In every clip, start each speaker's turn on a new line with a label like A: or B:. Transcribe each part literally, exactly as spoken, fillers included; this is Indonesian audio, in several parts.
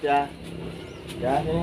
A: ya. Ya, sini.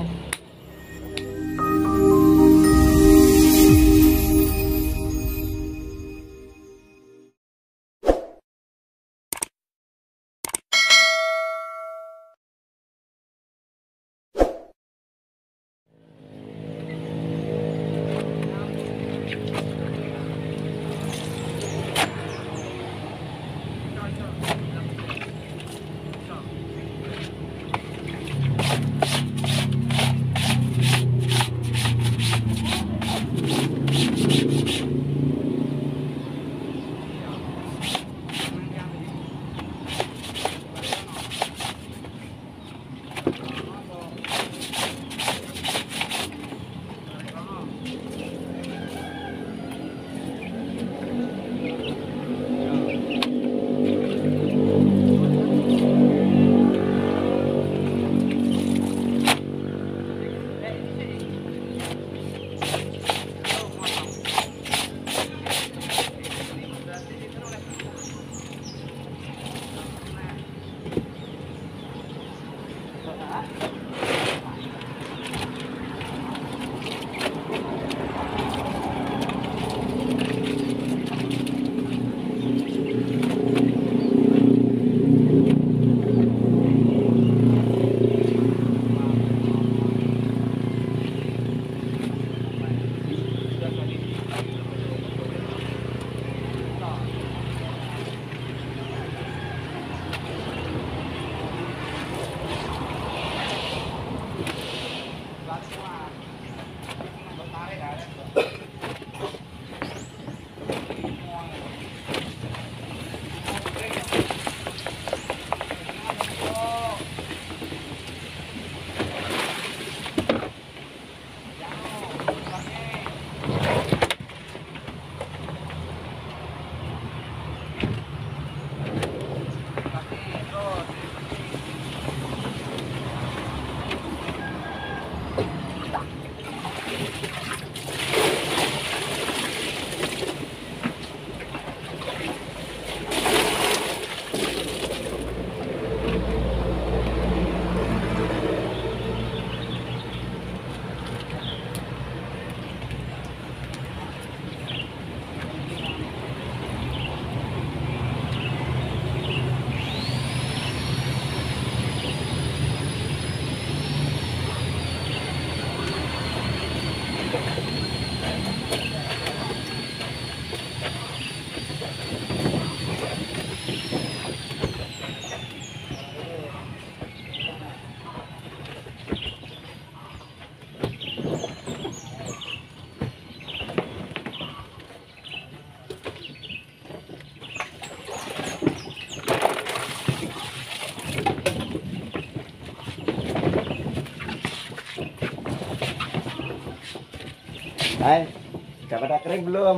A: Hai, udah pada kering belum?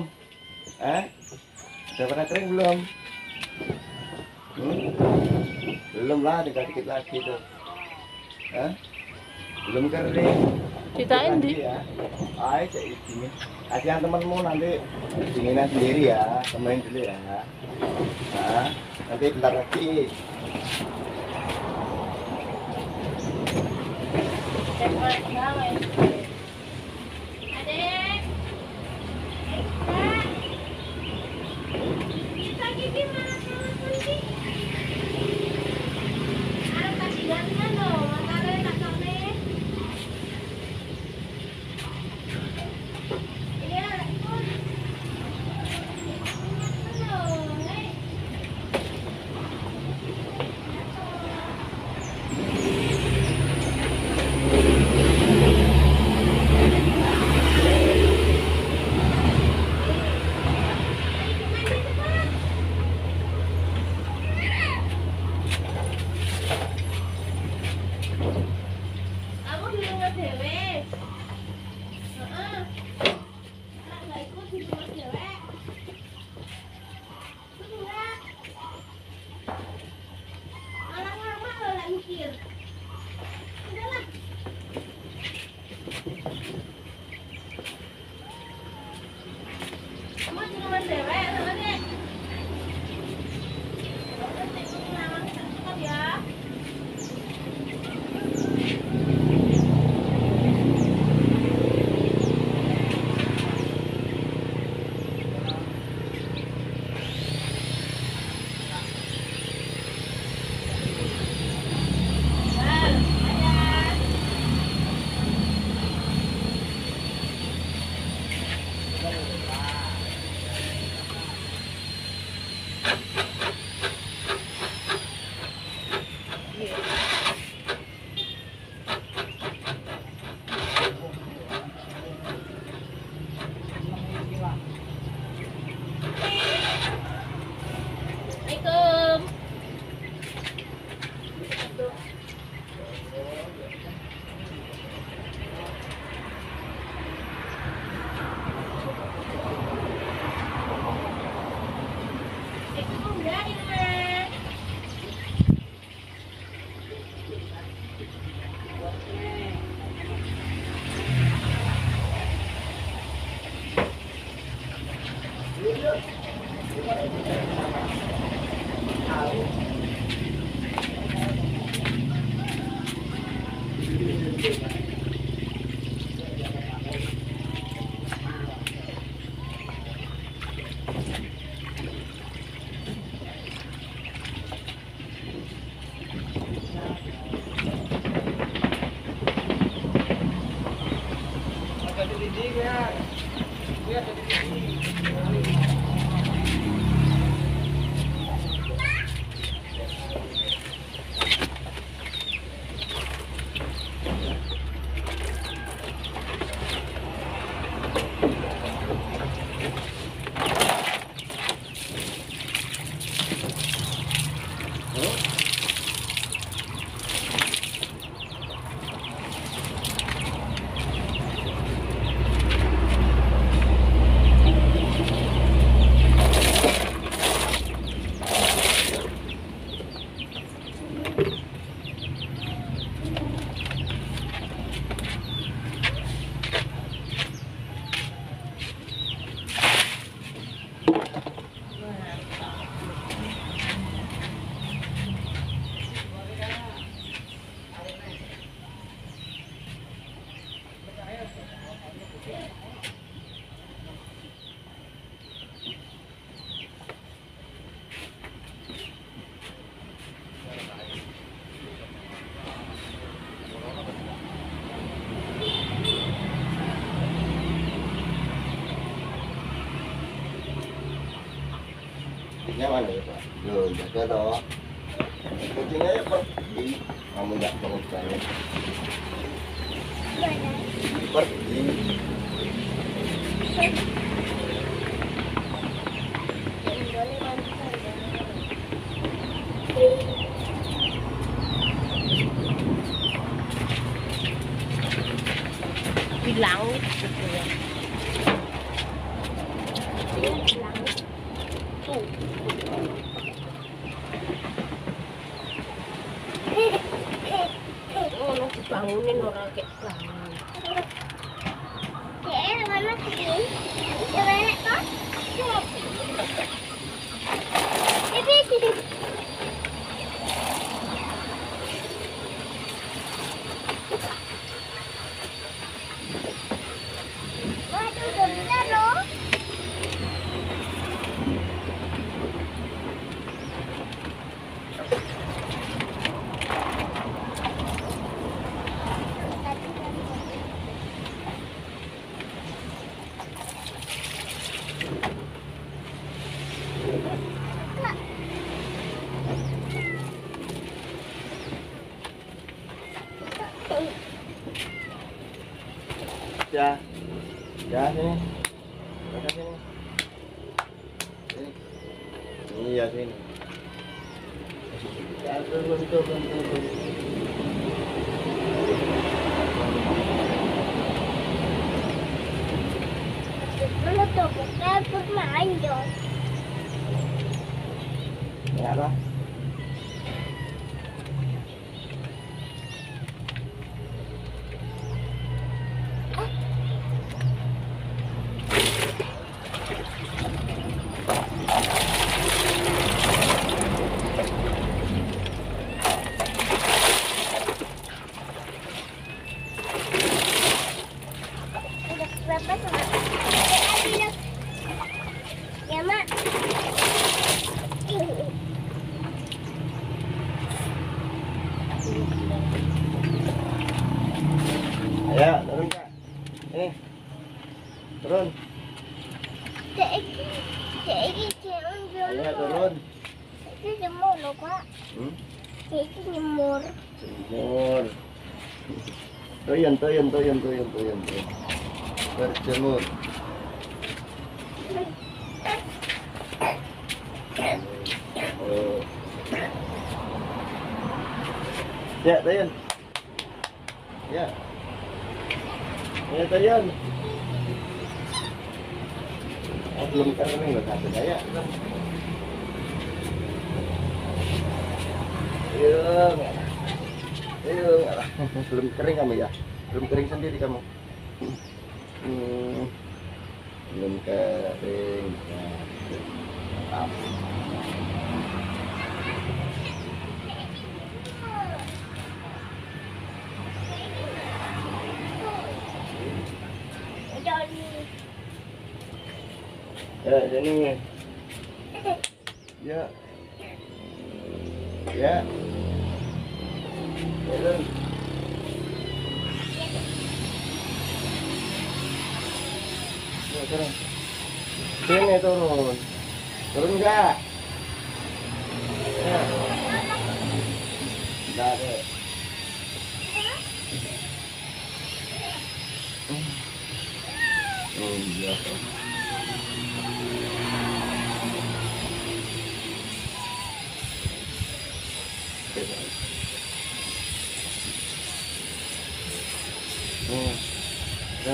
A: Eh? Udah pada kering belum? Hmm? Belum lah, tinggal dikit lagi tuh. Eh? Belum kering.
B: Ceritain di.
A: Ya. Ayo cek ini. Kasihan temenmu nanti dinginan sendiri ya, temenin dulu ya. Nah, nanti bentar lagi. Mana ya Pak? Loh, jaga toh. Kucingnya ya pergi. Kamu nggak mau tanya. Pergi.
B: Di langit gitu ya. Di langit. Tuh. Oh, lu dibangunin orang kayak bangun.
C: Ya, mana sih? Ya, mana kok? Ini sih. Waduh, bentar loh.
A: Ya, ya sini, Kakak sini, sini, iya sini. Ya turun turun turun.
C: Dulu tuh kita bermain dong.
A: Kenapa?
C: Berapa sama? Ya, Mak.
A: Ayo, turun Kak. Ini, turun.
C: Cek iki, cek iki jangan
A: Ayo
C: dulu.
A: turun.
C: Itu jemur loh, Pak.
A: Hmm?
C: Cek iki jemur.
A: Berjemur. Toyon, toyon, toyon, toyon, toyon, toyon. Berjemur. Oh. Ya, toyon. Ya. Ya, toyon. Oh, belum kering loh satu saya. Ayo, ayo, belum kering kamu ya? Belum kering sendiri kamu. Hmm. belum kering. Nah, mantap.
C: Jadi.
A: Ya, sini. Ya. Ya. Turun. Ya, turun. Sini turun. Turun enggak? Ya. Enggak ada. Oh, iya. Hmm. Ya.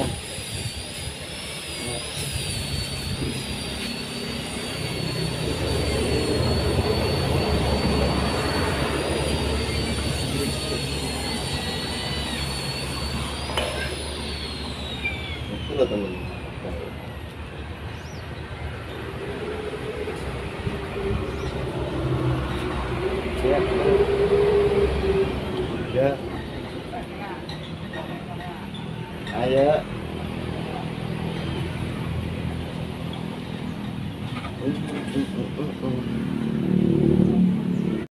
A: Itu loh temen. Ya. Ya. Ayo. Mm, mm, mm, mm, mm.